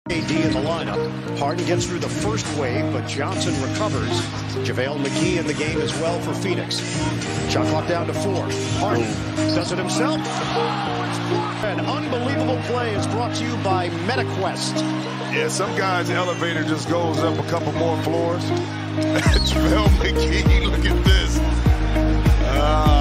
AD in the lineup. Harden gets through the first wave, but Johnson recovers. JaVale McGEE in the game as well for Phoenix. Shot clock down to 4. Harden does it himself. An unbelievable play is brought to you by MetaQuest. Yeah, some guys' elevator just goes up a couple more floors. JaVale McGEE, look at this.